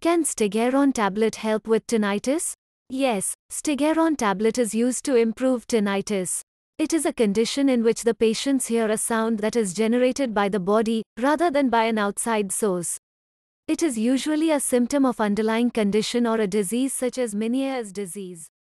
Can Stugeron tablet help with tinnitus? Yes, Stugeron tablet is used to improve tinnitus. It is a condition in which the patients hear a sound that is generated by the body, rather than by an outside source. It is usually a symptom of underlying condition or a disease such as Miniere's disease.